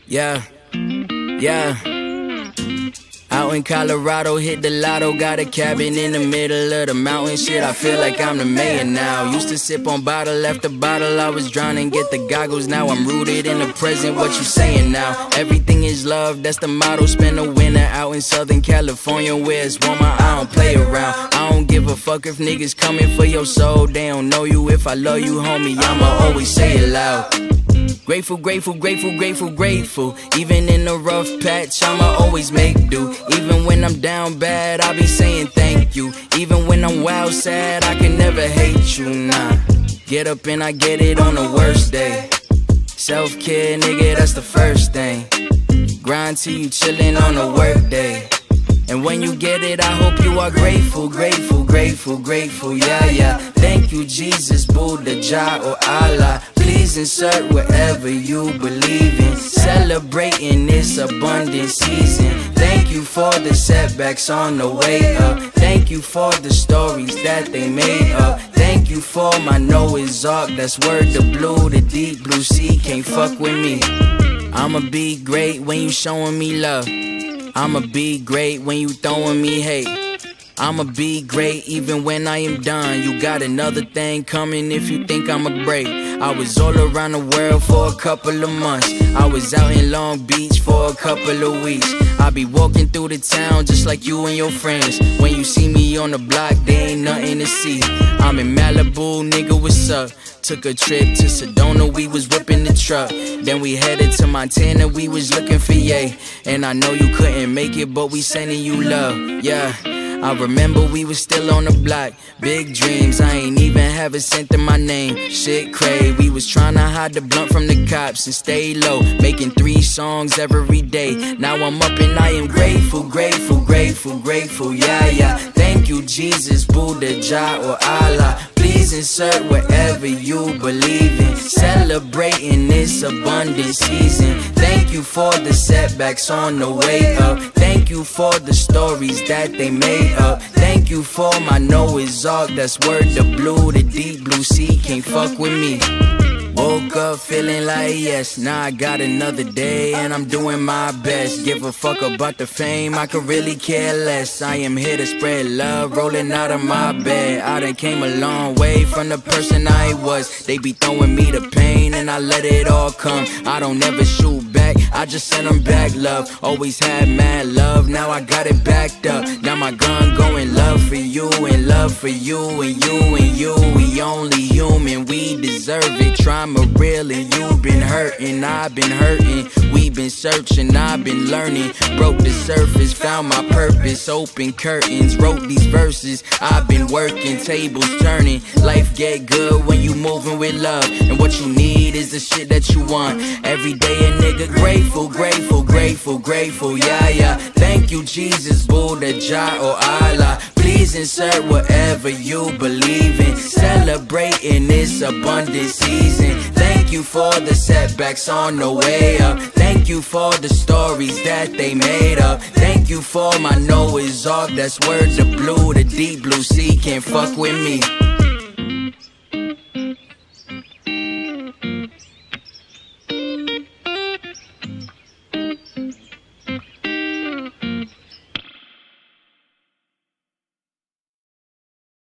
Yeah, yeah. Out in Colorado, hit the lotto, got a cabin in the middle of the mountain. Shit, I feel like I'm the mayor now. Used to sip on bottle after bottle, I was drowning, get the goggles. Now I'm rooted in the present, what you saying now? Everything is love, that's the motto. Spend a winter out in Southern California where it's warmer, I don't play around. I don't give a fuck if niggas coming for your soul. They don't know you, if I love you, homie, I'ma always say it loud. Grateful, grateful, grateful, grateful, grateful. Even in a rough patch, I'ma always make do. Even when I'm down bad, I'll be saying thank you. Even when I'm wild sad, I can never hate you, nah. Get up and I get it on the worst day. Self-care, nigga, that's the first thing. Grind till you chillin' on a work day. And when you get it, I hope you are grateful, grateful, grateful, grateful, yeah, yeah. Thank you, Jesus, Buddha, Jah, or Allah. Please insert whatever you believe in. Celebrating this abundant season. Thank you for the setbacks on the way up. Thank you for the stories that they made up. Thank you for my Noah's Ark. That's word to blue, the deep blue sea can't fuck with me. I'ma be great when you showing me love. I'ma be great when you throwing me hate. I'ma be great even when I am done. You got another thing coming if you think I'ma break. I was all around the world for a couple of months. I was out in Long Beach for a couple of weeks. I be walking through the town just like you and your friends. When you see me on the block, there ain't nothing to see. I'm in Malibu, nigga, what's up? Took a trip to Sedona, we was whipping the truck. Then we headed to Montana, we was looking for Ye. And I know you couldn't make it, but we sending you love, yeah. I remember we was still on the block. Big dreams, I ain't even have a cent in my name. Shit cray, we was tryna hide the blunt from the cops and stay low. Making 3 songs every day. Now I'm up and I am grateful, grateful, grateful, grateful, yeah, yeah. Thank you, Jesus, Buddha, Jah, or Allah. Please insert whatever you believe in. Celebrating this abundant season. Thank you for the setbacks on the way up. Thank you for the stories that they made up. Thank you for my Noah's Ark. That's word to blue, the deep blue sea can't fuck with me. Woke up feeling like yes, now I got another day and I'm doing my best. Give a fuck about the fame, I could really care less. I am here to spread love, rolling out of my bed. I done came a long way from the person I was. They be throwing me the pain and I let it all come. I don't ever shoot back, I just send them back love. Always had mad love, now I got it backed up. Now my gun going love for you and love for you and you and you. We only human, we deserve it. Trauma real and you been hurting, I've been hurting. We been searching, I've been learning. Broke the surface, found my purpose. Open curtains, wrote these verses. I've been working, tables turning. Life get good when you moving with love. And what you need is the shit that you want. Every day a nigga grateful, grateful, grateful, grateful, yeah, yeah. Thank you, Jesus, Buddha, Jah, or Allah. Please insert whatever you believe in. Celebrating this abundant season. Thank you for the setbacks on the way up. Thank you for the stories that they made up. Thank you for my Noah's Ark. That's word to blue, the deep blue sea can't fuck with me.